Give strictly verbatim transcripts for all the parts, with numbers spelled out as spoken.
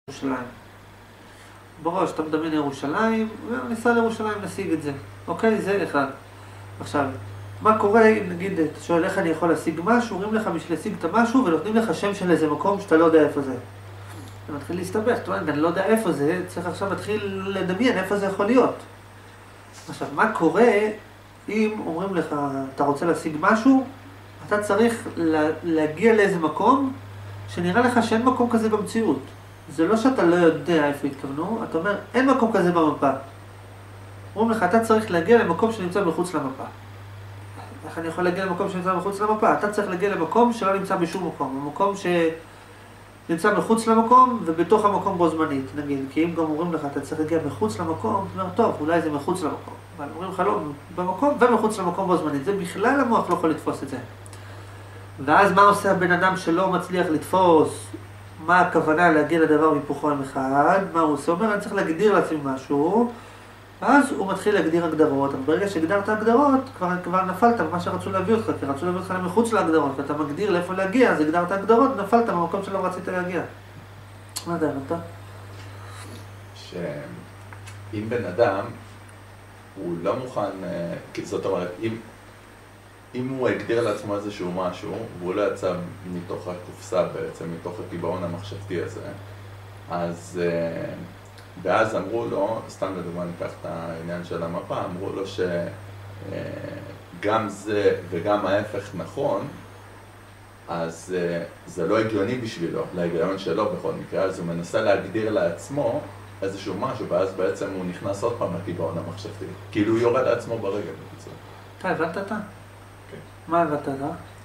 ירושלים. בראש, אתה מדמיין ירושלים, וניסה לירושלים להשיג את זה. אוקיי? זה אחד. עכשיו, מה קורה אם נגיד, אתה שואל איך אני יכול להשיג משהו, אומרים לך בשביל להשיג את המשהו ונותנים לך שם של איזה מקום שאתה לא יודע איפה זה. אתה מתחיל להסתבך, אתה אומר, אני לא יודע איפה זה, צריך עכשיו להתחיל לדמיין איפה זה יכול להיות. עכשיו, מה קורה אם אומרים לך, אתה רוצה להשיג משהו, אתה צריך לה, להגיע לאיזה מקום שנראה לך שאין מקום כזה במציאות. זה לא שאתה לא יודע איפה התכוונו, אתה אומר, אין מקום כזה במפה. אומרים לך, אתה צריך להגיע למקום שנמצא מחוץ למפה. איך אני יכול להגיע למקום שנמצא מחוץ למפה? אתה צריך להגיע למקום שלא נמצא בשום מקום. המקום שנמצא מחוץ למקום ובתוך המקום בו זמנית, נגיד. כי אם גם אומרים לך, אתה צריך להגיע מחוץ למקום, אתה אומר, טוב, אולי זה מחוץ למקום. אבל אומרים לך, לא, במקום ומחוץ למקום בו זמנית. זה בכלל המוח לא יכול לתפוס את זה. ואז מה עושה הבן אדם שלא מצליח לתפוס? מה הכוונה להגיע לדבר והיפוכו עם אחד? מה הוא עושה? הוא אומר, אני צריך להגדיר לעצמי משהו. אז הוא מתחיל להגדיר הגדרות, אבל ברגע שהגדרת הגדרות, כבר, כבר נפלת במה שרצו להביא אותך, כי רצו להביא אותך למחוץ להגדרות, ואתה מגדיר לאיפה להגיע, אז הגדרת הגדרות, נפלת במקום שלא רצית להגיע. מה אתה הבנת? שאם בן אדם, הוא לא מוכן, זאת אומרת, אם, אם הוא הגדיר לעצמו איזשהו משהו, והוא לא יצא מתוך הקופסה בעצם, מתוך הקיבעון המחשבתי הזה, אז... ואז אמרו לו, סתם לדוגמה ניקח את העניין של המפה, אמרו לו שגם זה וגם ההפך נכון, אז זה לא הגיוני בשבילו, להיגיון שלו בכל מקרה, אז הוא מנסה להגדיר לעצמו איזשהו משהו, ואז בעצם הוא נכנס עוד פעם לקיבעון המחשבתי, כאילו הוא יורד לעצמו ברגל בקיצור. אתה הבנת אתה? כן. מה הבנת אתה?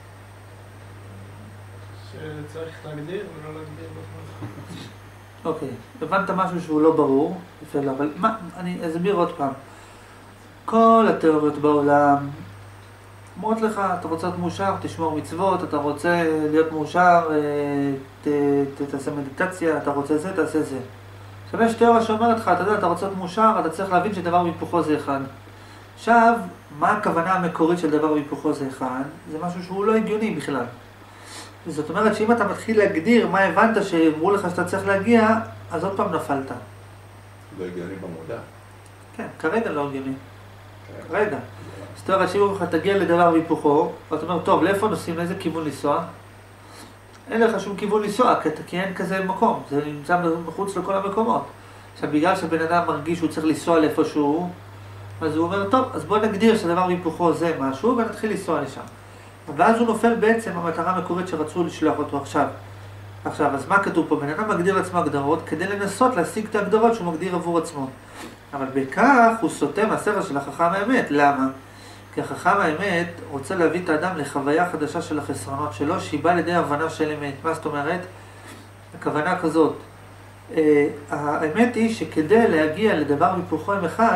שצריך להגדיר ולא להגדיר בזמן. אוקיי, הבנת משהו שהוא לא ברור, אבל מה, אני אסביר עוד פעם. כל התיאוריות בעולם אומרות לך, אתה רוצה להיות מאושר, תשמור מצוות, אתה רוצה להיות מאושר, ת, ת, תעשה מדיטציה, אתה רוצה זה, תעשה זה. עכשיו יש תיאוריה שאומרת לך, אתה יודע, אתה רוצה להיות מאושר, אתה צריך להבין שדבר והיפוכו זה אחד. עכשיו, מה הכוונה המקורית של דבר והיפוכו זה אחד? זה משהו שהוא לא הגיוני בכלל. זאת אומרת שאם אתה מתחיל להגדיר מה הבנת שאמרו לך שאתה צריך להגיע, אז עוד פעם נפלת. לא הגיוני במודע. כן, כרגע לא הגיוני. כרגע. זאת אומרת שאם אומרים לך תגיע לדבר והיפוכו, ואתה אומר, טוב, לאיפה נוסעים, לאיזה כיוון לנסוע? אין לך שום כיוון לנסוע, כי אין כזה מקום, זה נמצא מחוץ לכל המקומות. עכשיו, בגלל שבן אדם מרגיש שהוא צריך לנסוע לאיפשהו, אז הוא אומר, טוב, אז בוא נגדיר שדבר והיפוכו זה משהו, ונתחיל לנסוע לשם. ואז הוא נופל בעצם המטרה המקורית שרצו לשלוח אותו עכשיו. עכשיו, אז מה כתוב פה? בן אדם מגדיר לעצמו הגדרות כדי לנסות להשיג את ההגדרות שהוא מגדיר עבור עצמו. אבל בכך הוא סוטה מהספר של החכם האמת. למה? כי החכם האמת רוצה להביא את האדם לחוויה חדשה של החסרונות שלו, שהיא באה לידי הבנה של אמת. מה זאת אומרת? הכוונה כזאת. אה, האמת היא שכדי להגיע לדבר והיפוכו עם אחד,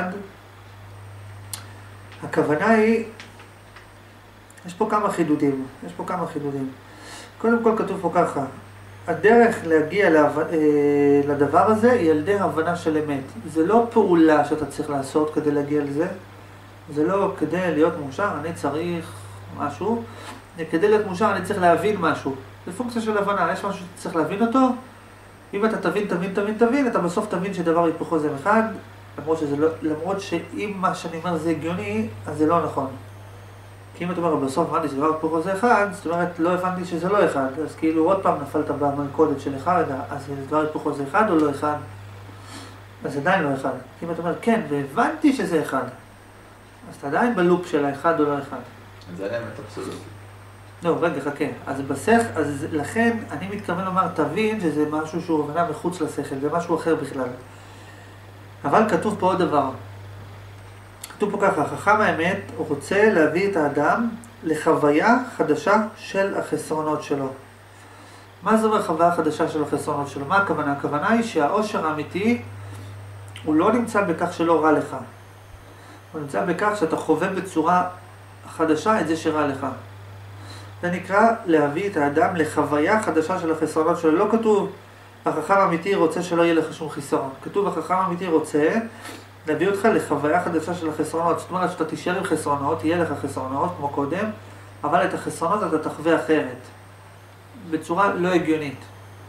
הכוונה היא... יש פה כמה חידודים, יש פה כמה חידודים. קודם כל כתוב פה ככה, הדרך להגיע לדבר הזה היא על ידי הבנה של אמת. זה לא פעולה שאתה צריך לעשות כדי להגיע לזה, זה לא כדי להיות מאושר, אני צריך משהו, כדי להיות מאושר אני צריך להבין משהו. זה פונקציה של הבנה, יש משהו שאתה צריך להבין אותו, אם אתה תבין, תבין, תבין, תבין, אתה בסוף תבין שדבר היפוכו זה אחד, למרות, שזה לא, למרות שאם מה שאני אומר זה הגיוני, אז זה לא נכון. כי אם אתה אומר, בסוף הבנתי שדבר היפוכו זה אחד, זאת אומרת, לא הבנתי שזה לא אחד, אז כאילו עוד פעם נפלת במלכודת של אחד, אז דבר היפוכו זה אחד או לא אחד? אז זה עדיין לא אחד. כי אם אתה אומר, כן, והבנתי שזה אחד, אז אתה עדיין בלופ של האחד או לא אחד. זה האמת אבסולוטית. לא, רגע, חכה. אז בסך, אז לכן אני מתכוון לומר, תבין שזה משהו שהוא הבנה מחוץ לשכל, זה משהו אחר בכלל. אבל כתוב פה עוד דבר. כתוב פה ככה, חכם האמת רוצה להביא את האדם לחוויה חדשה של החסרונות שלו. מה זה אומר חוויה חדשה של החסרונות שלו? מה הכוונה? הכוונה היא שהאושר האמיתי הוא לא נמצא בכך שלא רע לך. הוא נמצא בכך שאתה חווה בצורה חדשה את זה שרע לך. זה נקרא להביא את האדם לחוויה חדשה של החסרונות שלו. לא כתוב, החכם האמיתי רוצה שלא יהיה לך שום חיסרון. כתוב, החכם האמיתי רוצה להביא אותך לחוויה חדשה של החסרונות. זאת אומרת שאתה תישאר עם חסרונות, יהיה לך חסרונות כמו קודם, אבל את החסרונות אתה תחווה אחרת, בצורה לא הגיונית.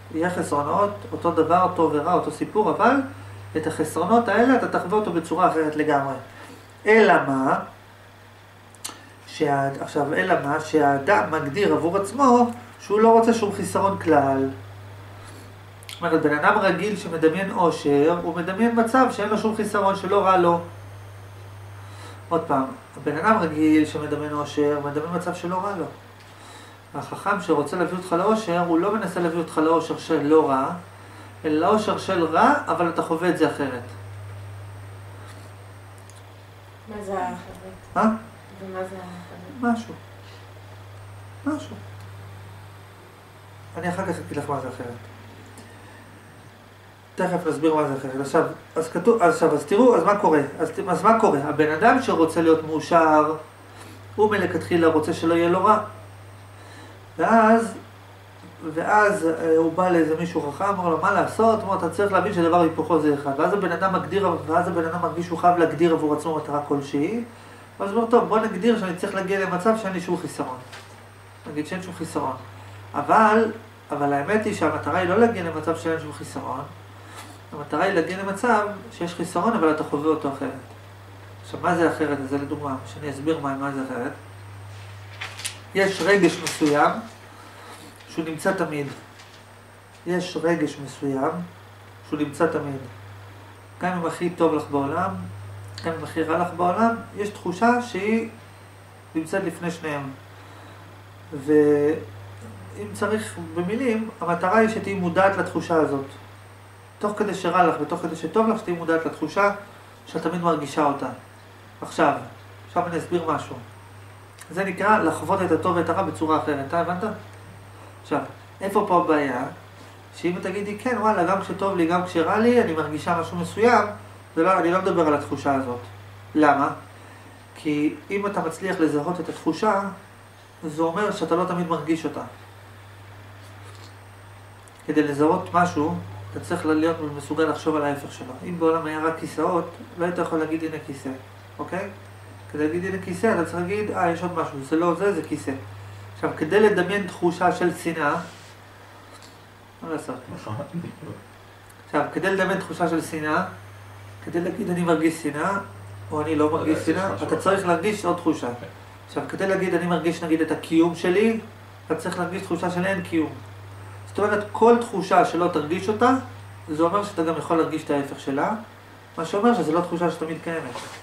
יהיה חסרונות, אותו דבר, טוב ורע, אותו סיפור, אבל את החסרונות האלה אתה תחווה אותו בצורה אחרת לגמרי. אלא מה? שה... עכשיו, אלא מה? שהאדם מגדיר עבור עצמו שהוא לא רוצה שום חיסרון כלל. זאת אומרת, בן אדם רגיל שמדמיין עושר, הוא מדמיין מצב שאין לו שום חיסרון, שלא רע לו. עוד פעם, הבן אדם רגיל שמדמיין עושר, מדמיין מצב שלא רע לו. החכם שרוצה להביא אותך לאושר, הוא לא מנסה להביא אותך לאושר של לא רע, אלא לאושר של רע, אבל אתה חווה את זה אחרת. מה זה האחרת? אה? ומה זה האחרת? משהו. משהו. אני אחר כך אגיד לך מה זה אחרת. תכף נסביר מה זה אחרת. עכשיו, אז כתוב, אז עכשיו, אז תראו, אז מה קורה? אז, אז מה קורה? הבן אדם שרוצה להיות מאושר, הוא מלכתחילה רוצה שלא יהיה לו רע. ואז, ואז הוא בא לאיזה מישהו חכם, אמר לו, מה לעשות? אמר, אתה צריך להבין שדבר היפוכו זה אחד. ואז הבן אדם מגדיר, ואז הבן אדם מרגיש שהוא חייב להגדיר עבור עצמו מטרה כלשהי. ואז הוא אומר, טוב, בוא נגדיר שאני צריך להגיע למצב שאין לי שום חיסרון. נגיד שאין שום חיסרון. אבל, אבל האמת היא שהמטרה היא לא להגיע למצב שאין שום חיסרון. המטרה היא להגיע למצב שיש חיסרון, אבל אתה חווה אותו אחרת. עכשיו, מה זה אחרת? זה לדוגמה, שאני אסביר מה, מה זה אחרת. יש רגש מסוים שהוא נמצא תמיד. יש רגש מסוים שהוא נמצא תמיד. גם אם הכי טוב לך בעולם, גם אם הכי רע לך בעולם, יש תחושה שהיא נמצאת לפני שניהם. ואם צריך במילים, המטרה היא שתהי מודעת לתחושה הזאת. תוך כדי שרע לך ותוך כדי שטוב לך, שתהי מודעת לתחושה שאת תמיד מרגישה אותה. עכשיו, עכשיו אני אסביר משהו. זה נקרא לחוות את הטוב ואת הרע בצורה אחרת, אתה הבנת? עכשיו, איפה פה הבעיה? שאם תגידי, כן, וואלה, גם כשטוב לי, גם כשרע לי, אני מרגישה משהו מסוים, ולא, אני לא מדבר על התחושה הזאת. למה? כי אם אתה מצליח לזהות את התחושה, זה אומר שאתה לא תמיד מרגיש אותה. כדי לזהות משהו, אתה צריך להיות מסוגל לחשוב על ההפך שלו. אם בעולם היה רק כיסאות, לא היית יכול להגיד הנה כיסא, אוקיי? כדי להגיד הנה כיסא, אתה צריך להגיד, אה, יש עוד משהו, זה לא זה, זה כיסא. עכשיו, כדי לדמיין תחושה של שנאה, מה לעשות? עכשיו, כדי לדמיין תחושה של שנאה, כדי להגיד אני מרגיש שנאה, או אני לא מרגיש שנאה, אתה צריך להרגיש עוד תחושה. עכשיו, כדי להגיד אני מרגיש נגיד את הקיום שלי, אתה צריך להרגיש תחושה של אין קיום. זאת אומרת, כל תחושה שלא תרגיש אותה, זה אומר שאתה גם יכול להרגיש את ההפך שלה, מה שאומר שזה לא תחושה שתמיד קיימת.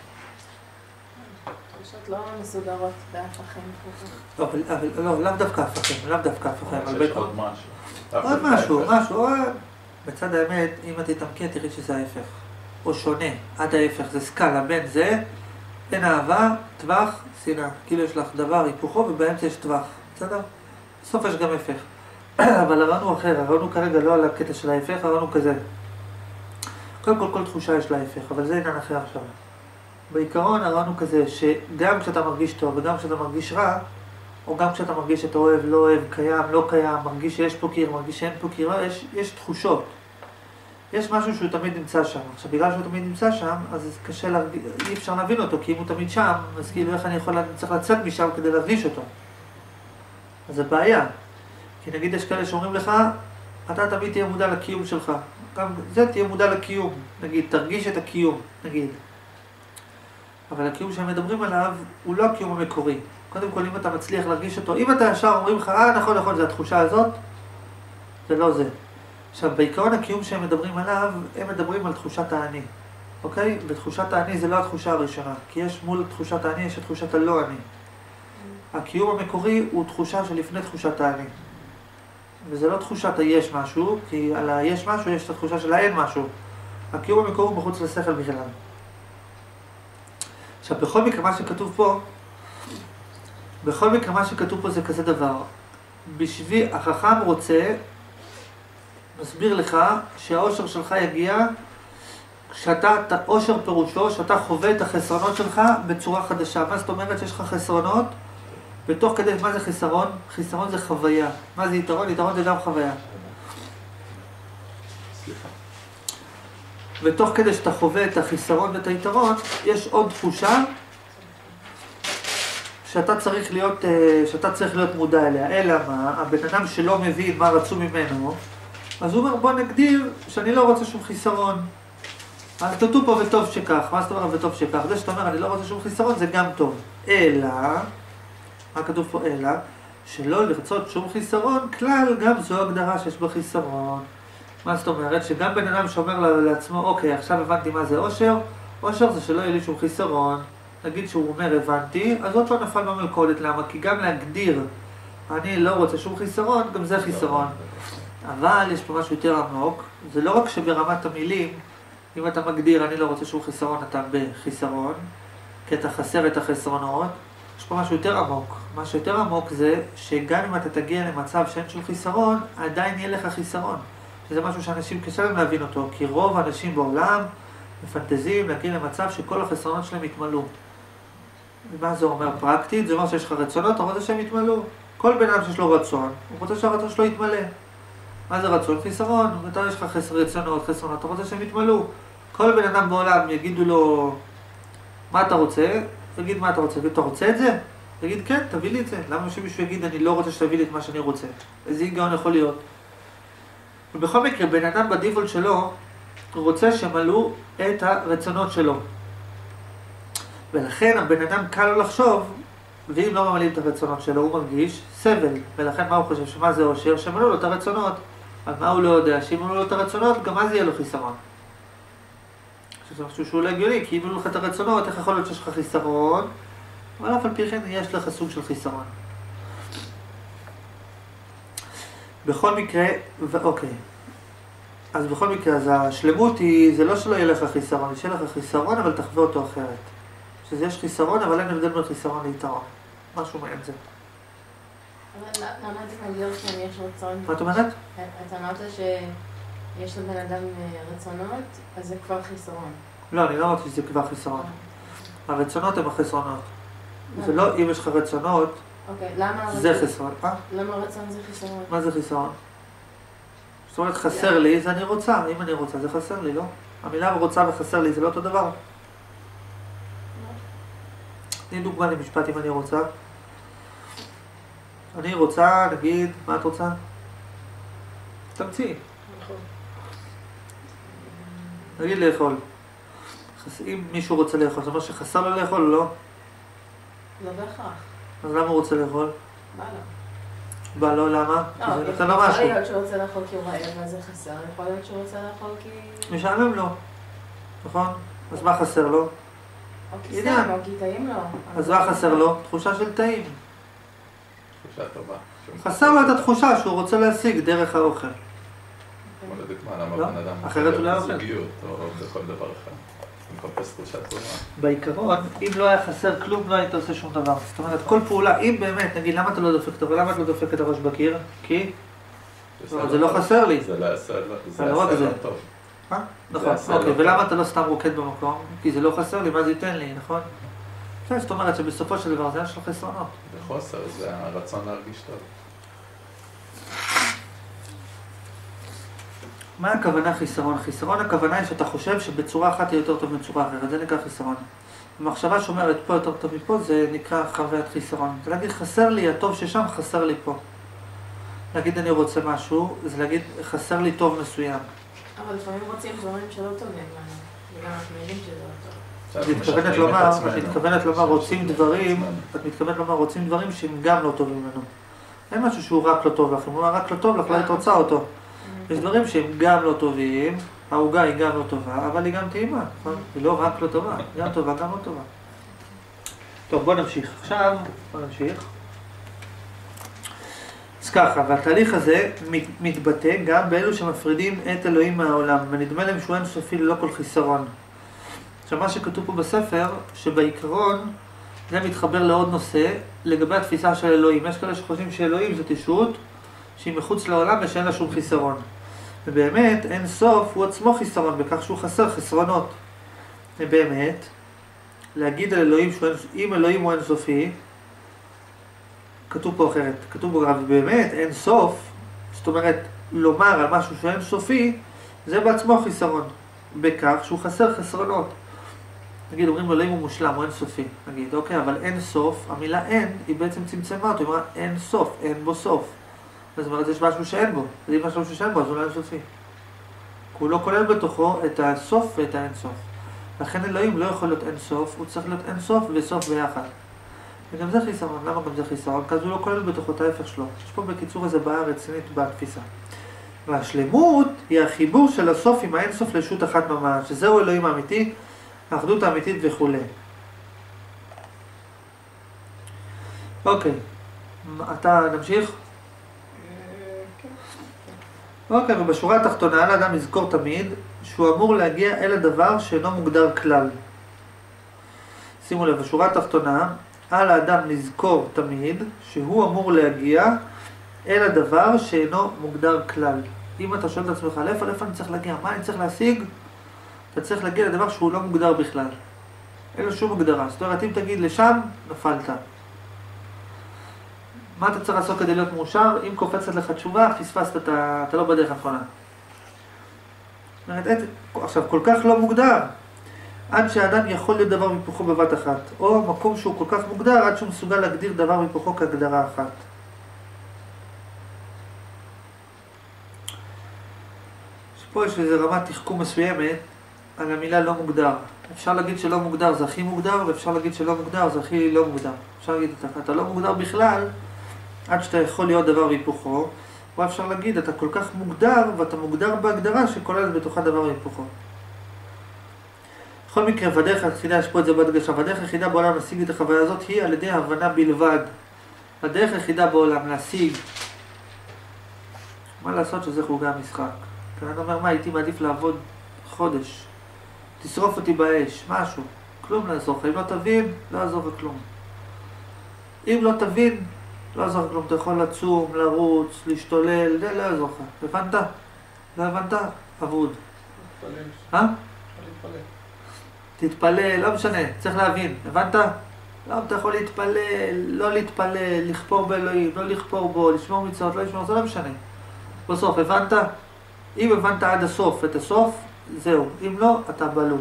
תחושות לא מסודרות באף החיים. לא, אבל לא, לאו דווקא הפכים, לאו דווקא הפכים. יש עוד משהו. עוד משהו, משהו, בצד האמת, אם את תתעמקי, תראי שזה ההפך. או שונה, עד ההפך, זה סקאלה בין זה, בין אהבה, טווח, שנאה. כאילו יש לך דבר היפוכו ובאמצע יש טווח, בסדר? בסוף יש גם הפך. אבל הרענו אחר, הרענו כרגע לא על הקטע של ההפך, הרענו כזה. קודם כל, כל תחושה יש לה הפך, אבל זה עניין אחר עכשיו. בעיקרון הרענו כזה, שגם כשאתה מרגיש טוב וגם כשאתה מרגיש רע, או גם כשאתה מרגיש שאתה אוהב, לא אוהב, קיים, לא קיים, מרגיש שיש פה קיר, מרגיש שאין פה קיר, יש, יש תחושות. יש משהו שהוא תמיד נמצא שם. עכשיו, בגלל שהוא תמיד נמצא שם, אז קשה להרגיש, אי אפשר להבין אותו, כי אם הוא תמיד שם, אז כאילו איך אני יכול, אני צריך לצאת משם כדי להרגיש אותו. אז זה בעיה. כי נגיד יש כאלה שאומרים לך, אתה תמיד תהיה מודע לקיום שלך. גם זה תהיה מודע לקיום. נגיד, תרגיש את הקיום, נגיד. אבל הקיום שהם מדברים עליו, הוא לא הקיום המקורי. קודם כל, אם אתה מצליח להרגיש אותו, אם אתה ישר אומרים לך, אה, נכון, נכון, זה התחושה הזאת, זה לא זה. עכשיו, בעיקרון הקיום שהם מדברים עליו, הם מדברים על תחושת האני. אוקיי? ותחושת האני זה לא התחושה הראשונה. כי יש מול תחושת האני, יש את תחושת הלא אני. הקיום המקורי הוא תחושה שלפני תחושת האני. וזה לא תחושת היש משהו, כי על היש משהו יש את התחושה של האין משהו. הקיום המקורי הוא מחוץ לשכל בכלל. עכשיו, בכל מקרה מה שכתוב פה, בכל מקרה מה שכתוב פה זה כזה דבר. בשביל, החכם רוצה, מסביר לך שהאושר שלך יגיע, כשאתה, אושר פירושו, שאתה חווה את החסרונות שלך בצורה חדשה. מה זאת אומרת שיש לך חסרונות? בתוך כדי, מה זה חיסרון? חיסרון זה חוויה. מה זה יתרון? יתרון זה גם חוויה. סליחה. ותוך כדי שאתה חווה את החיסרון ואת היתרון, יש עוד תחושה שאתה צריך להיות, שאתה צריך להיות מודע אליה. אלא מה? הבן אדם שלא מבין מה רצו ממנו, אז הוא אומר, בוא נגדיר שאני לא רוצה שום חיסרון. אז כתוב פה וטוב שכך, מה זאת אומרת וטוב שכך? זה שאתה אומר, אני לא רוצה שום חיסרון, זה גם טוב. אלא, מה כתוב פה אלא? שלא לרצות שום חיסרון, כלל גם זו הגדרה שיש בה חיסרון. מה זאת אומרת? שגם בן אדם שאומר לעצמו, אוקיי, עכשיו הבנתי מה זה אושר, אושר זה שלא יהיה לי שום חיסרון. נגיד שהוא אומר הבנתי, אז עוד לא נפל במלכודת, למה? כי גם להגדיר, אני לא רוצה שום חיסרון, גם זה חיסרון. אבל יש פה משהו יותר עמוק, זה לא רק שברמת המילים, אם אתה מגדיר אני לא רוצה שום חיסרון, אתה בחיסרון, כי אתה חסר את החסרונות, יש פה משהו יותר עמוק. מה שיותר עמוק זה שגם אם אתה תגיע למצב שאין שום חיסרון, עדיין יהיה לך חיסרון. שזה משהו שאנשים קשה להם להבין אותו, כי רוב האנשים בעולם מפנטזים להגיע למצב שכל החסרונות שלהם יתמלאו. ומה זה אומר פרקטית? זה אומר שיש לך רצונות, אתה רוצה שהם יתמלאו. כל בן אדם שיש לו רצון, הוא רוצה שהרצון שלו יתמלא. מה זה רצון? חיסרון. ואתה יש לך חסר רצונות, חסרונות, אתה רוצה שהם יתמלאו. כל בן אדם בעולם יגידו לו, מה אתה רוצה? תגיד מה אתה רוצה. אתה רוצה את זה? תגיד כן, תביא לי את זה. למה שמישהו יגיד, אני לא רוצה שתביא לי את מה שאני רוצה? איזה היגיון יכול להיות? ובכל מקרה, בן אדם בדיפולט שלו, הוא רוצה שמלאו את הרצונות שלו. ולכן הבן אדם קל לו לחשוב, ואם לא ממלאים את הרצונות שלו, הוא מרגיש סבל. ולכן מה הוא חושב? שמה זה אושר? שמלאו לו את הרצונות. על מה הוא לא יודע? שאם מלאו לו את הרצונות, גם אז יהיה לו חיסרון. שזה משהו שהוא לא הגיוני, כי אם מלאו לך את הרצונות, איך יכול להיות שיש לך חיסרון? אבל אף על פי כן יש לך סוג של חיסרון. בכל מקרה, ואוקיי. אז בכל מקרה, אז השלמות היא, זה לא שלא יהיה לך חיסרון, יש לך חיסרון, אבל תחווה אותו אחרת. שזה יש חיסרון, אבל אין הבדל בין חיסרון ליתרון. משהו מעין זה. אבל למה אתה מגדיר שאני יש רצון? מה את אומרת? אתה אמרת שיש לבן אדם רצונות, אז זה כבר חיסרון. לא, אני לא אמרתי שזה כבר חיסרון. הרצונות הם החסרונות. זה לא אם יש לך רצונות, זה חיסרון. למה רצון זה חיסרון? מה זה חיסרון? זאת אומרת, חסר לי זה אני רוצה. אם אני רוצה זה חסר לי, לא? המילה רוצה וחסר לי זה לא אותו דבר. תני דוגמה למשפט אם אני רוצה. אני רוצה, נגיד, מה את רוצה? תמציא. נכון. נגיד לאכול. אם מישהו רוצה לאכול, זאת אומרת שחסר לו לאכול או לא? לא בהכרח. אז למה הוא רוצה לאכול? בא לו. בא לו, למה? לא, כי זה נותן לו משהו. יכול להיות שהוא רוצה לאכול כי הוא רעב, מה זה חסר? יכול להיות שהוא רוצה לאכול כי... משעמם לו, נכון? אז מה חסר לו? או כי סתם, או כי טעים לו. אז מה חסר לו? תחושה של טעים. תחושה טובה. חסר לו את התחושה שהוא רוצה להשיג דרך האוכל. כמו לדוגמה, למה לא? בן אדם אחרת הוא לא מחפש אוכל. זוגיות או בכל דבר אחר. הוא מחפש תחושה טובה. בעיקרון, אם לא היה חסר כלום, לא היית עושה שום דבר. זאת אומרת, כל פעולה, אם באמת, נגיד, למה אתה לא דופק טוב? למה אתה לא דופק את הראש בקיר? כי? זה לא חסר לי. זה לא יעשה זה לא רק זה. לא טוב. אה? נכון, יעשה אוקיי, לא ולמה טוב. אתה לא סתם רוקד במקום? כי זה לא חסר לי, מה זה ייתן לי, נכון? כן, זאת אומרת שבסופו של דבר זה יש לו חסרונות. זה חוסר, זה הרצון להרגיש טוב. מה הכוונה חיסרון? חיסרון הכוונה היא שאתה חושב שבצורה אחת היא יותר טוב בצורה אחרת, זה נקרא חיסרון. המחשבה שאומרת פה יותר טוב מפה, זה נקרא חוויית חיסרון. זה להגיד חסר לי, הטוב ששם חסר לי פה. להגיד אני רוצה משהו, זה להגיד חסר לי טוב מסוים. אבל לפעמים רוצים דברים שלא טובים לנו, וגם אנחנו יודעים שזה לא טוב. את מתכוונת לומר, את מתכוונת לומר רוצים דברים, את מתכוונת לומר רוצים דברים שהם גם לא טובים לנו. אין משהו שהוא רק לא טוב לך, אם הוא רק לא טוב לך, לא היית רוצה אותו. יש דברים שהם גם לא טובים, העוגה היא גם לא טובה, אבל היא גם טעימה, נכון? היא לא רק לא טובה, גם טובה, גם לא טובה. טוב, בוא נמשיך. עכשיו, בוא נמשיך. אז ככה, והתהליך הזה מתבטא גם באלו שמפרידים את אלוהים מהעולם, ונדמה להם שהוא אינסופי ללא כל חיסרון. עכשיו, מה שכתוב פה בספר, שבעיקרון זה מתחבר לעוד נושא לגבי התפיסה של אלוהים. יש כאלה שחושבים שאלוהים זאת ישות שהיא מחוץ לעולם ושאין לה שום חיסרון. ובאמת, אין סוף הוא עצמו חיסרון, בכך שהוא חסר חסרונות. ובאמת, להגיד על אלוהים, אם אלוהים הוא אינסופי, כתוב פה אחרת, כתוב פה גם, באמת, אין סוף, זאת אומרת, לומר על משהו שהוא אינסופי, זה בעצמו חיסרון, בכך שהוא חסר חסרונות. נגיד, אומרים אלוהים הוא מושלם, הוא אינסופי. נגיד, אוקיי, אבל אין סוף, המילה אין, היא בעצם צמצמה אותו, היא אומרת אין סוף, אין בו סוף. זאת אומרת, יש משהו שאין בו. אז אם יש משהו שאין בו, אז הוא לא אינסופי. כי הוא לא כולל בתוכו את הסוף ואת האינסוף. לכן אלוהים לא יכול להיות אינסוף, הוא צריך להיות אינסוף וסוף ביחד. וגם זה חיסרון. למה גם זה חיסרון? כי הוא לא כולל בתוכו את ההפך שלו. יש פה בקיצור איזה בעיה רצינית בתפיסה. והשלמות היא החיבור של הסוף עם האינסוף לשות אחת ממש, שזהו אלוהים האמיתי, האחדות האמיתית וכו'. אוקיי, אתה נמשיך? אוקיי, ובשורה התחתונה, על האדם לזכור תמיד שהוא אמור להגיע אל הדבר שאינו מוגדר כלל. שימו לב, בשורה התחתונה, על האדם לזכור תמיד שהוא אמור להגיע אל הדבר שאינו מוגדר כלל. אם אתה שואל את עצמך, לאיפה, לאיפה אני צריך להגיע? מה אני צריך להשיג? אתה צריך להגיע לדבר שהוא לא מוגדר בכלל. אין לו שום מוגדרה. זאת אומרת, אם תגיד לשם, נפלת. מה אתה צריך לעשות כדי להיות מאושר? אם קופצת לך תשובה, פספסת, אתה, אתה לא בדרך הנכונה. זאת אומרת, עכשיו, כל כך לא מוגדר, עד שהאדם יכול להיות דבר מפוכו בבת אחת, או מקום שהוא כל כך מוגדר, עד שהוא מסוגל להגדיר דבר מפוכו כהגדרה אחת. פה יש איזו רמת תחכום מסוימת על המילה לא מוגדר. אפשר להגיד שלא מוגדר זה הכי מוגדר, ואפשר להגיד שלא מוגדר זה הכי לא מוגדר. אפשר להגיד, אתה, אתה לא מוגדר בכלל, עד שאתה יכול להיות דבר והיפוכו, או אפשר להגיד, אתה כל כך מוגדר, ואתה מוגדר בהגדרה שכוללת בתוכה דבר והיפוכו. בכל מקרה, בדרך היחידה, יש פה את זה בהדגשה, בדרך היחידה בעולם להשיג את החוויה הזאת היא על ידי הבנה בלבד. בדרך היחידה בעולם להשיג, מה לעשות שזה חוגי המשחק? כי אני אומר, מה, הייתי מעדיף לעבוד חודש, תשרוף אותי באש, משהו, כלום לא יעזור לך. אם לא תבין, לא יעזור לך כלום. אם לא תבין, לא יעזור לך כלום. אתה יכול לצום, לרוץ, להשתולל, זה לא יעזור לך. הבנת? לא הבנת? אבוד. תתפלל. אה? תתפלל. תתפלל, לא משנה, צריך להבין. הבנת? לא, אתה יכול להתפלל, לא להתפלל, לכפור באלוהים, לא לכפור בו, לשמור מצוות, לא לשמור, זה לא משנה. בסוף, הבנת? אם הבנת עד הסוף את הסוף, זהו. אם לא, אתה בלופ.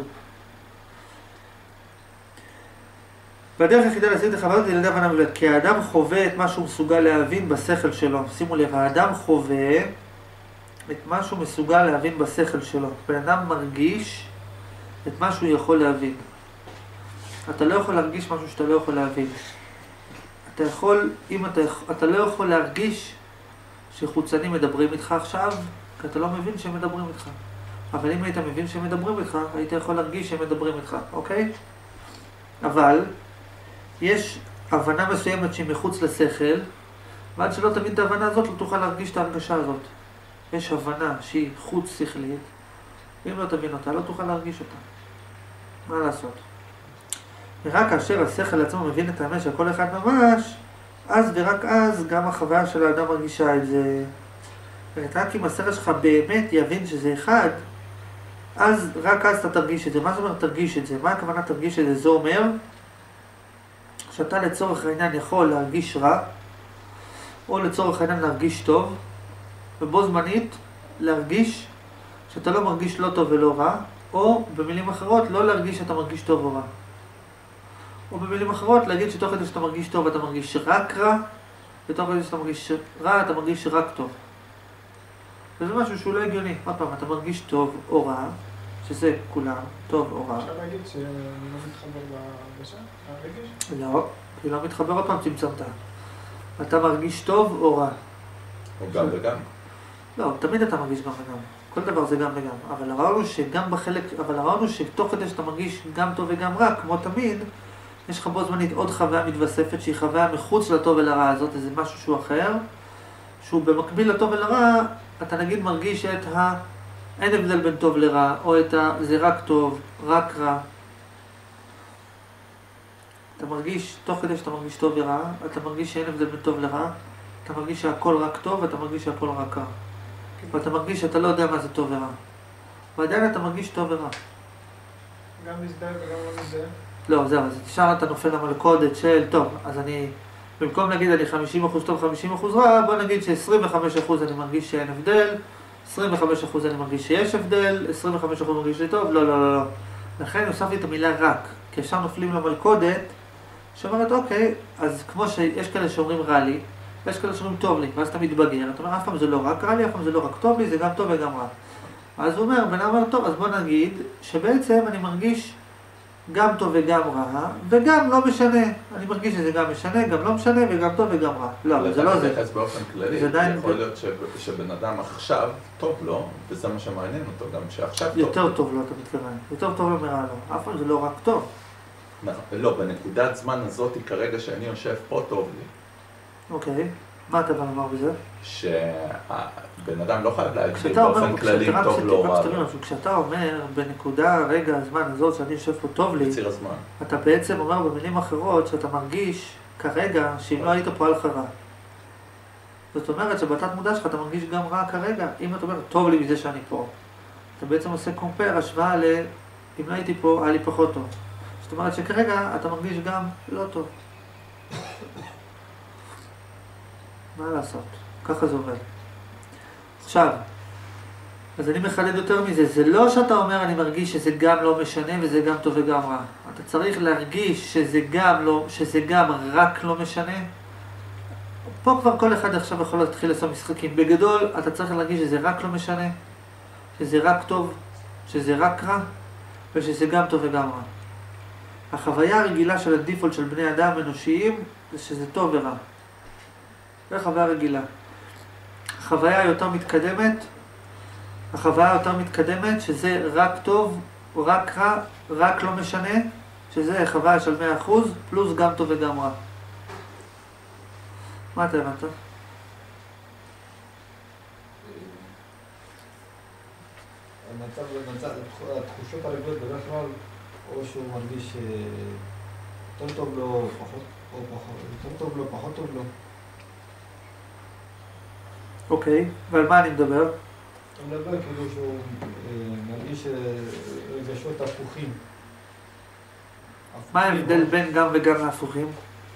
בדרך היחידה להשיג את החוויה הזאת היא על ידי הבנה בלבד. כי האדם חווה את מה שהוא מסוגל להבין בשכל שלו. שימו לב, האדם חווה את מה שהוא מסוגל להבין בשכל שלו. בן אדם מרגיש את מה שהוא יכול להבין. אתה לא יכול להרגיש משהו שאתה לא יכול להבין. אתה יכול, אם אתה, אתה לא יכול להרגיש שחוצנים מדברים איתך עכשיו, כי אתה לא מבין שהם מדברים איתך. אבל אם היית מבין שהם מדברים איתך, היית יכול להרגיש שהם מדברים איתך, אוקיי? אבל יש הבנה מסוימת שהיא מחוץ לשכל, ועד שלא תבין את ההבנה הזאת, לא תוכל להרגיש את ההרגשה הזאת. יש הבנה שהיא חוץ שכלית, ואם לא תבין אותה, לא תוכל להרגיש אותה. מה לעשות? ורק כאשר השכל עצמו מבין את האמת של כל אחד ממש, אז ורק אז גם החוויה של האדם מרגישה את זה. רק אם השכל שלך באמת יבין שזה אחד, אז רק אז אתה תרגיש את זה. מה זאת אומרת תרגיש את זה? מה הכוונה תרגיש את זה? זה אומר שאתה לצורך העניין יכול להרגיש רע, או לצורך העניין להרגיש טוב, ובו זמנית להרגיש שאתה לא מרגיש לא טוב ולא רע, או במילים אחרות לא להרגיש שאתה מרגיש טוב או רע. או במילים אחרות להגיד שתוך כדי שאתה מרגיש טוב אתה מרגיש רק רע, ותוך כדי שאתה מרגיש רע אתה מרגיש רק טוב. וזה משהו שהוא לא הגיוני. עוד פעם, אתה מרגיש טוב או רע, שזה כולם, טוב או רע. אפשר להגיד שאני לא מתחבר בהרגשה? הרגש? לא, כי לא מתחבר, עוד פעם צמצמת. אתה מרגיש טוב או רע. או גם וגם. לא, תמיד אתה מרגיש גם וגם. כל דבר זה גם וגם. אבל הרעיון הוא שגם בחלק, אבל הרעיון הוא שתוך כדי שאתה מרגיש גם טוב וגם רע, כמו תמיד, יש לך בו זמנית עוד חוויה מתווספת שהיא חוויה מחוץ לטוב ולרע הזאת, איזה משהו שהוא אחר, שהוא במקביל לטוב ולרע, אתה נגיד מרגיש את ה... אין הבדל בין טוב לרע, או את ה... זה רק טוב, רק רע. אתה מרגיש, תוך כדי שאתה מרגיש טוב ורע, אתה מרגיש שאין הבדל בין טוב לרע, אתה מרגיש שהכל רק טוב ואתה מרגיש שהכל רק רע. ואתה מרגיש שאתה לא יודע מה זה טוב ורע. ועדיין אתה מרגיש טוב ורע. גם מזדהה וגם לא מזדהה? לא, זהו, אז ישר אתה נופל למלכודת של, טוב, אז אני, במקום להגיד אני חמישים אחוז טוב, חמישים אחוז רע, בוא נגיד ש-עשרים וחמישה אחוז אני מרגיש שאין הבדל, עשרים וחמישה אחוז אני מרגיש שיש הבדל, עשרים וחמישה אחוז מרגיש לי טוב, לא, לא, לא, לא. לכן הוספתי את המילה רק, כי ישר נופלים למלכודת, שאומרת, אוקיי, אז כמו שיש כאלה שאומרים רע לי, ויש כאלה שאומרים טוב לי, ואז אתה מתבגר, אתה אומר, אף פעם זה לא רק רע לי, אף פעם זה לא רק טוב לי, זה גם טוב וגם רע. אז הוא אומר, בן אדם אומר, טוב, אז בוא נגיד שבעצם אני מרגיש גם טוב וגם רע, וגם לא משנה. אני מרגיש שזה גם משנה, גם לא משנה, וגם טוב וגם רע. לא, אבל זה לא זה. מתייחס באופן כללי, זה עדיין- יכול להיות ש- שבן אדם עכשיו טוב לו, וזה מה שמעניין אותו, גם שעכשיו טוב. יותר טוב לו, אתה מתכוון. יותר טוב לו מרע לו. אף פעם זה לא רק טוב. נכון, לא, בנקודת זמן הזאת, כרגע שאני יושב פה טוב לי. אוקיי. מה אתה בא לומר בזה? שהבן אדם לא חייב להגדיר כשאתה אומר, באופן כללי כשאתה- טוב לו או רע כשאתה- לו. כשאתה אומר, בנקודה, רגע, הזמן הזאת שאני יושב פה טוב לי, בציר הזמן. אתה בעצם אומר במילים אחרות שאתה מרגיש כרגע שאם לא היית פה היה לך רע. זאת אומרת שבתת מודע שלך אתה מרגיש גם רע כרגע. אם אתה אומר, טוב לי מזה שאני פה, אתה בעצם עושה קומפר, השוואה ל... אם לא הייתי פה, היה לי פחות טוב. זאת אומרת שכרגע אתה מרגיש גם לא טוב. מה לעשות? ככה זה עובד. עכשיו, אז אני מחדד יותר מזה, זה לא שאתה אומר אני מרגיש שזה גם לא משנה וזה גם טוב וגם רע. אתה צריך להרגיש שזה גם, לא, שזה גם רק לא משנה. פה כבר כל אחד עכשיו יכול להתחיל לעשות משחקים. בגדול, אתה צריך להרגיש שזה רק לא משנה, שזה רק טוב, שזה רק רע, ושזה גם טוב וגם רע. החוויה הרגילה של הדיפולט של בני אדם אנושיים, זה שזה טוב ורע. זה חוויה רגילה. החוויה היותר מתקדמת, החוויה היותר מתקדמת, שזה רק טוב, רק רע, רק לא משנה, שזה חוויה של מאה אחוז, פלוס גם טוב וגם רע. מה אתה הבנת? המצב, המצב, התחושות הרגילות בדרך כלל, או שהוא מרגיש יותר טוב לו, או פחות, או פחות, יותר טוב לו, פחות טוב לו. אוקיי, ועל מה אני מדבר? אני מדבר כאילו שהוא מרגיש רגשות הפוכים. מה ההבדל בין גם וגם להפוכים?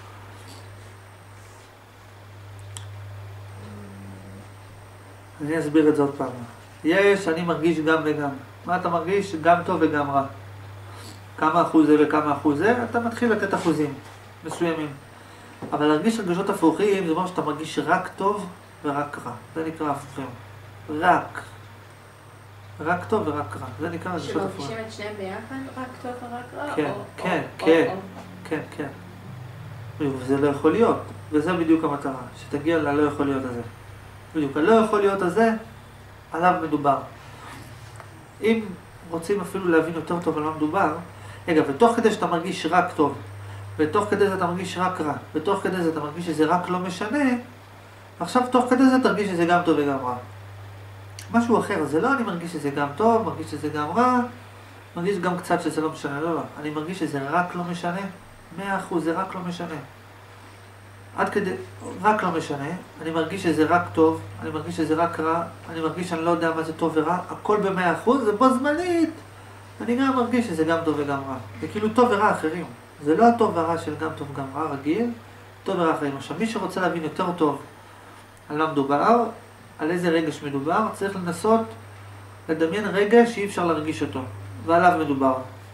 אני אסביר את זה עוד פעם. יש, אני מרגיש גם וגם. מה אתה מרגיש? גם טוב וגם רע. כמה אחוז זה וכמה אחוז זה, אתה מתחיל לתת אחוזים מסוימים. אבל להרגיש רגשות הפוכים, זה אומר שאתה מרגיש רק טוב ורק רע. זה נקרא הפוכים. רק. רק טוב ורק רע. זה נקרא רגשות הפוכים. שמרגישים את שניהם ביחד, רק טוב ורק רע? כן, או- כן, או- כן. או- או- כן, כן. וזה לא יכול להיות. וזה בדיוק המטרה. שתגיע ללא יכול להיות הזה. בדיוק. הלא יכול להיות הזה, עליו מדובר. אם רוצים אפילו להבין יותר טוב על מה מדובר, רגע, ותוך כדי שאתה מרגיש רק טוב, ותוך כדי זה אתה מרגיש רק רע, ותוך כדי זה אתה מרגיש שזה רק לא משנה, עכשיו תוך כדי זה תרגיש שזה גם טוב וגם רע. משהו אחר, זה לא אני מרגיש שזה גם טוב, מרגיש שזה גם רע, מרגיש גם קצת שזה לא משנה, לא, לא. אני מרגיש שזה רק לא משנה, מאה אחוז זה רק לא משנה. עד כדי, רק לא משנה, אני מרגיש שזה רק טוב, אני מרגיש שזה רק רע, אני מרגיש שאני לא יודע מה זה טוב ורע, הכל במאה אחוז, זה בו זמנית. אני גם מרגיש שזה גם טוב וגם רע. זה כאילו טוב ורע אחרים. זה לא הטוב ורע של גם טוב וגם רע רגיל, טוב ורע אחרים. עכשיו, מי שרוצה להבין יותר טוב על מה מדובר, על איזה רגש מדובר, צריך לנסות לדמיין רגש שאי אפשר להרגיש אותו, ועליו מדובר.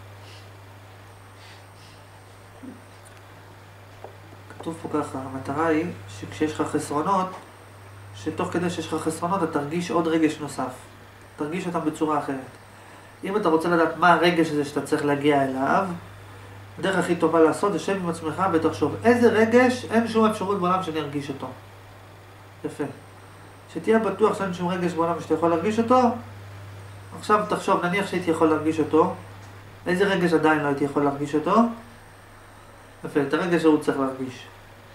כתוב פה ככה, המטרה היא שכשיש לך חסרונות, שתוך כדי שיש לך חסרונות אתה תרגיש עוד רגש נוסף. תרגיש אותם בצורה אחרת. אם אתה רוצה לדעת מה הרגש הזה שאתה צריך להגיע אליו, הדרך הכי טובה לעשות זה שב עם עצמך ותחשוב איזה רגש אין שום אפשרות בעולם שאני ארגיש אותו. יפה. שתהיה בטוח שאין שום רגש בעולם שאתה יכול להרגיש אותו, עכשיו תחשוב, נניח שהייתי יכול להרגיש אותו, איזה רגש עדיין לא הייתי יכול להרגיש אותו? יפה, את הרגש שהוא צריך להרגיש.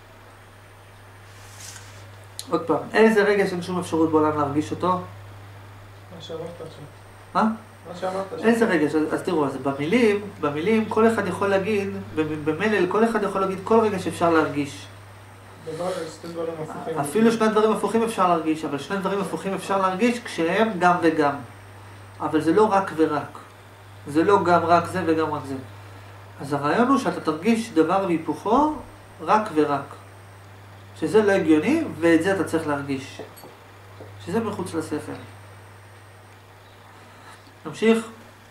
עוד פעם, איזה רגש אין שום אפשרות בעולם להרגיש אותו? מה שאמרת עכשיו. מה? מה שאמרת עכשיו. איזה רגש? אז, אז תראו, אז במילים, במילים כל אחד יכול להגיד, במלל כל אחד יכול להגיד כל רגש אפשר להרגיש. דבר, שתי דברים הפוכים. אפילו שני דברים הפוכים אפשר להרגיש, אבל שני דברים הפוכים אפשר להרגיש כשהם גם וגם. אבל זה לא רק ורק. זה לא גם רק זה וגם רק זה. אז הרעיון הוא שאתה תרגיש דבר והיפוכו רק ורק. שזה לא הגיוני, ואת זה אתה צריך להרגיש. שזה מחוץ לספר. נמשיך.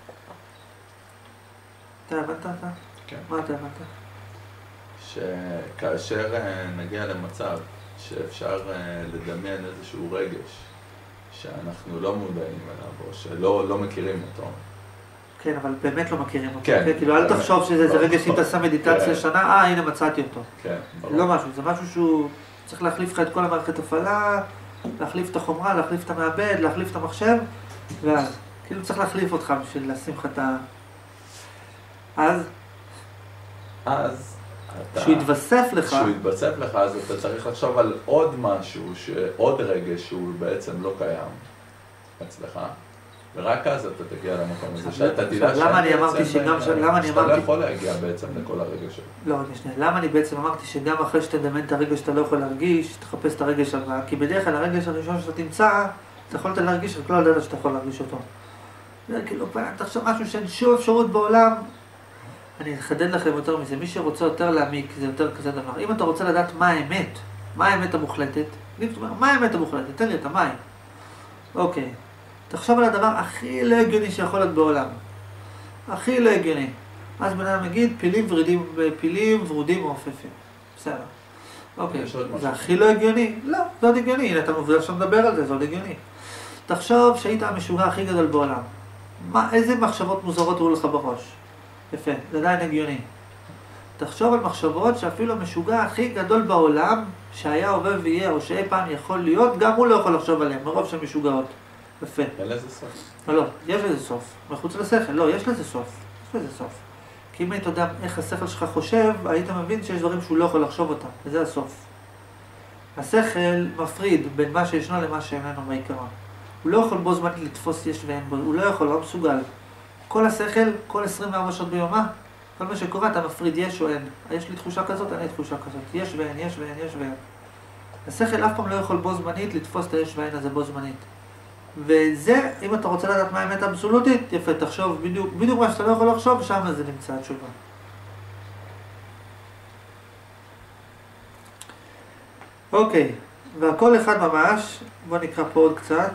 אתה הבנת אתה? כן. מה אתה הבנת? שכאשר אה, נגיע למצב שאפשר לדמיין איזשהו רגש שאנחנו לא מודעים אליו, או שלא לא מכירים אותו. כן, אבל באמת לא מכירים אותו. כן. כאילו, אל תחשוב שזה איזה רגע שאם תעשה מדיטציה שנה, אה, הנה מצאתי אותו. כן, ברור. לא משהו, זה משהו שהוא צריך להחליף לך את כל המערכת הפעלה, להחליף את החומרה, להחליף את המעבד, להחליף את המחשב, ואז, כאילו צריך להחליף אותך בשביל לשים לך את ה... אז? אז אתה... שהוא יתווסף לך. שהוא יתווסף לך, אז אתה צריך לחשוב על עוד משהו, עוד רגש שהוא בעצם לא קיים אצלך. ורק אז אתה תגיע למקום הזה, שאתה תדע למה אני אמרתי שגם... שאתה לא יכול להגיע בעצם לכל הרגש שלו. לא, עוד שנייה. למה אני בעצם אמרתי שגם אחרי שתדמיין את הרגש שאתה לא יכול להרגיש, תחפש את הרגש הבא, כי בדרך כלל הרגש הראשון שאתה תמצא, אתה יכולת להרגיש, רק לא יודעת שאתה יכול להרגיש אותו. זה כאילו, תחשוב משהו שאין שום אפשרות בעולם. אני אחדד לכם יותר מזה, מי שרוצה יותר להעמיק, זה יותר כזה דבר. אם אתה רוצה לדעת מה האמת, מה האמת המוחלטת, מה האמת המוחלטת? תן לי אותה, מה היא? אוקיי. תחשוב על הדבר הכי לא הגיוני שיכול להיות בעולם. הכי לא הגיוני. אז בן אדם יגיד, פילים ורידים, פילים ורודים מעופפים. בסדר. אוקיי. זה הכי לא הגיוני? לא, זה עוד הגיוני. הנה, אתה מוביל עכשיו לדבר על זה, זה עוד הגיוני. תחשוב שהיית המשוגע הכי גדול בעולם. מה, איזה מחשבות מוזרות היו לך בראש? יפה, זה עדיין הגיוני. תחשוב על מחשבות שאפילו המשוגע הכי גדול בעולם, שהיה עובר ויהיה, או שאי פעם יכול להיות, גם הוא לא יכול לחשוב עליהם, מרוב שהן משוגעות. יפה. אין לזה סוף. לא, לא, יש לזה סוף. מחוץ לשכל, לא, יש לזה סוף. יש לזה סוף. כי אם היית יודע איך השכל שלך חושב, היית מבין שיש דברים שהוא לא יכול לחשוב אותם, וזה הסוף. השכל מפריד בין מה שישנו למה שאיננו בעיקרון. הוא לא יכול בו זמן לתפוס יש ואין בו, הוא לא יכול, לא מסוגל. כל השכל, כל עשרים וארבע שעות ביומה, כל מה שקורה, אתה מפריד יש או אין. יש לי תחושה כזאת, אין לי תחושה כזאת. יש ואין, יש ואין, יש ואין. השכל אף פעם לא יכול בו זמנית לתפוס את היש ואין הזה בו זמנית. וזה, אם אתה רוצה לדעת מה האמת האבסולוטית, יפה, תחשוב בדיוק, בדיוק מה שאתה לא יכול לחשוב, שם זה נמצא התשובה. אוקיי, והכל אחד ממש, בוא נקרא פה עוד קצת.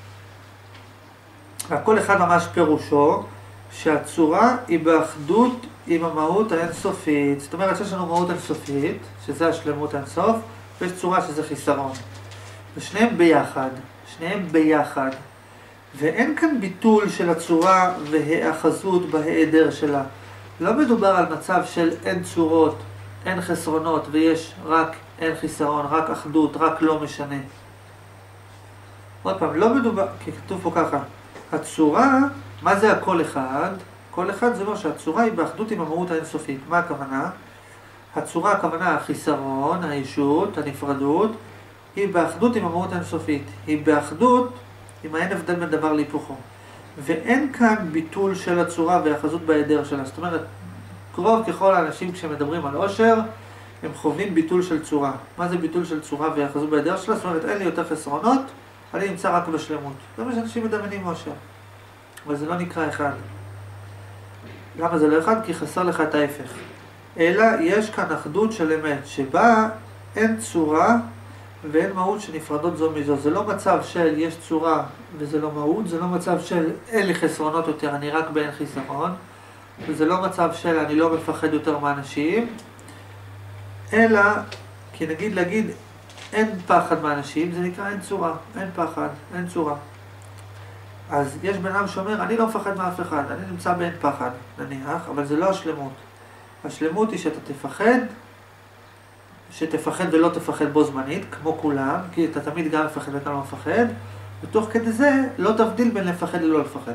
והכל אחד ממש פירושו, שהצורה היא באחדות עם המהות האינסופית. זאת אומרת שיש לנו מהות אינסופית, שזה השלמות האינסוף, ויש צורה שזה חיסרון. ושניהם ביחד, שניהם ביחד. ואין כאן ביטול של הצורה והאחזות בהיעדר שלה. לא מדובר על מצב של אין צורות, אין חסרונות, ויש רק אין חיסרון, רק אחדות, רק לא משנה. עוד פעם, לא מדובר, כי כתוב פה ככה, הצורה, מה זה הכל אחד? כל אחד זה אומר שהצורה היא באחדות עם המהות האינסופית. מה הכוונה? הצורה, הכוונה, החיסרון, הישות, הנפרדות, היא באחדות עם המהות האינסופית. היא באחדות עם האין הבדל בין דבר להיפוכו. ואין כאן ביטול של הצורה והאחזות בהיעדר שלה. זאת אומרת, קרוב ככל האנשים כשמדברים על עושר, הם חווים ביטול של צורה. מה זה ביטול של צורה והאחזות בהיעדר שלה? זאת אומרת, אין לי יותר חסרונות, אני נמצא רק בשלמות. זה מה שאנשים מדמיינים עושר. אבל זה לא נקרא אחד. למה זה לא אחד? כי חסר לך את ההפך. אלא יש כאן אחדות של אמת, שבה אין צורה ואין מהות שנפרדות זו מזו. זה לא מצב של יש צורה וזה לא מהות, זה לא מצב של אין לי חסרונות יותר, אני רק באין חיסרון. וזה לא מצב של אני לא מפחד יותר מאנשים, אלא, כי נגיד להגיד, אין פחד מאנשים, זה נקרא אין צורה, אין פחד, אין צורה. אז יש בן אדם שאומר, אני לא מפחד מאף אחד, אני נמצא באין פחד, נניח, אבל זה לא השלמות. השלמות היא שאתה תפחד, שתפחד ולא תפחד בו זמנית, כמו כולם, כי אתה תמיד גם מפחד ואתה לא מפחד, ותוך כדי זה לא תבדיל בין לפחד ללא לפחד.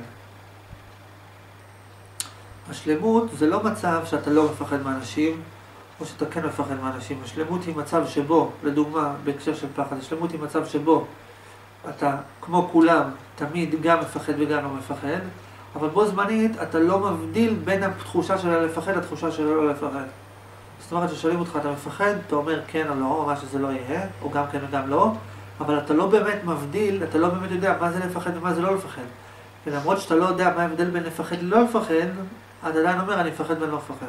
השלמות זה לא מצב שאתה לא מפחד מאנשים, או שאתה כן מפחד מאנשים. השלמות היא מצב שבו, לדוגמה, בהקשר של פחד, השלמות היא מצב שבו אתה, כמו כולם, תמיד גם מפחד וגם לא מפחד, אבל בו זמנית אתה לא מבדיל בין התחושה של לפחד לתחושה של לא לפחד. זאת אומרת ששואלים אותך, אתה מפחד, אתה אומר כן או לא, או מה שזה לא יהיה, או גם כן וגם לא, אבל אתה לא באמת מבדיל, אתה לא באמת יודע מה זה לפחד ומה זה לא לפחד. ולמרות שאתה לא יודע מה ההבדל בין לפחד ללא לפחד, אתה עדיין אומר, אני מפחד ואני לא מפחד.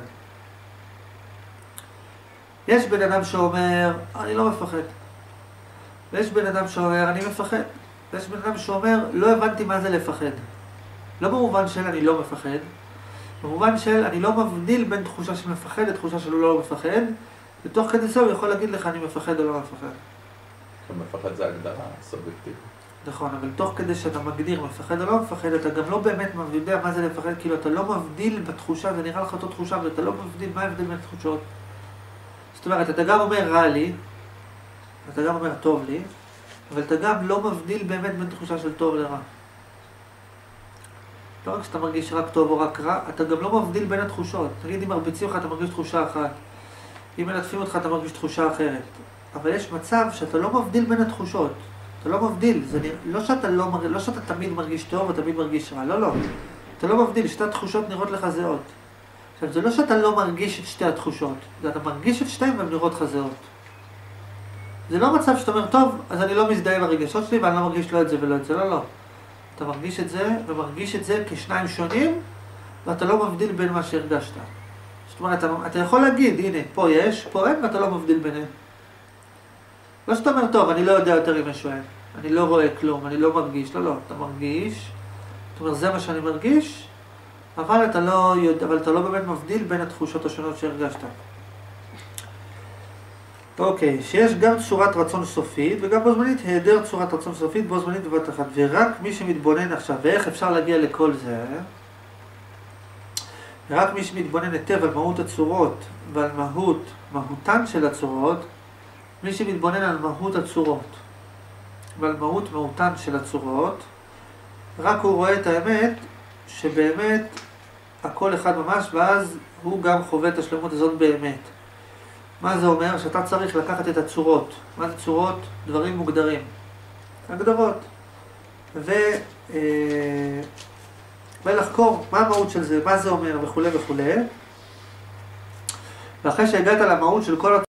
יש בן אדם שאומר, אני לא מפחד. ויש בן אדם שאומר, אני מפחד. ויש בן אדם שאומר, לא הבנתי מה זה לפחד. לא במובן של אני לא מפחד, במובן של אני לא מבדיל בין תחושה של מפחד לתחושה של לא מפחד, ותוך כדי זה הוא יכול להגיד לך, אני מפחד או לא מפחד. ומפחד זה הגדרה סובייקטיבית. נכון, אבל תוך כדי שאתה מגדיר מפחד או לא מפחד, אתה גם לא באמת יודע מה זה לפחד, כאילו אתה לא מבדיל בתחושה, זה נראה לך אותו תחושה, ואתה לא מבדיל מה ההבדל בין תחושות. זאת אומרת, אתה גם אומר רע לי, אתה גם אומר טוב לי, אבל אתה גם לא מבדיל באמת בין תחושה של טוב לרע. לא רק שאתה מרגיש רק טוב או רק רע, אתה גם לא מבדיל בין התחושות. נגיד אם מרביצים לך אתה מרגיש תחושה אחת, אם מלטפים אותך אתה מרגיש תחושה אחרת. אבל יש מצב שאתה לא מבדיל בין התחושות. אתה לא מבדיל, זה נרא... לא, שאתה לא, מר... לא שאתה תמיד מרגיש טוב או תמיד מרגיש רע, לא, לא. אתה לא מבדיל, שתי התחושות נראות לך זהות. עכשיו, זה לא שאתה לא מרגיש את שתי התחושות, זה אתה מרגיש את שתיהן והן נראות לך זהות. זה לא מצב שאתה אומר, טוב, אז אני לא מזדהה עם הרגשות שלי ואני לא מרגיש לא את זה ולא את זה, לא, לא. אתה מרגיש את זה ומרגיש את זה כשניים שונים, ואתה לא מבדיל בין מה שהרגשת. זאת אומרת, אתה, אתה יכול להגיד, הנה, פה יש, פה אין, ואתה לא מבדיל ביניהם. לא שאתה אומר, טוב, אני לא יודע יותר אם משהו אין. אני לא רואה כלום, אני לא מרגיש. לא, לא, אתה מרגיש. זאת אומרת, זה מה שאני מרגיש, אבל אתה לא יודע, אבל אתה לא באמת מבדיל בין התחושות השונות שהרגשת. אוקיי, שיש גם צורת רצון סופית, וגם בו זמנית היעדר צורת רצון סופית, בו זמנית בבת אחת. ורק מי שמתבונן עכשיו, ואיך אפשר להגיע לכל זה, ורק מי שמתבונן היטב על מהות הצורות, ועל מהות, מהותן של הצורות, מי שמתבונן על מהות הצורות, ועל מהות מהותן של הצורות, רק הוא רואה את האמת, שבאמת הכל אחד ממש, ואז הוא גם חווה את השלמות הזאת באמת. מה זה אומר? שאתה צריך לקחת את הצורות. מה זה צורות? דברים מוגדרים. הגדרות. ו... ולחקור מה המהות של זה, מה זה אומר וכו' וכו'. ואחרי שהגעת למהות של כל